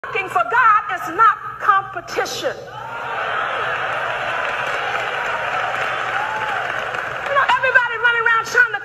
Working for God is not competition. You know, everybody running around trying to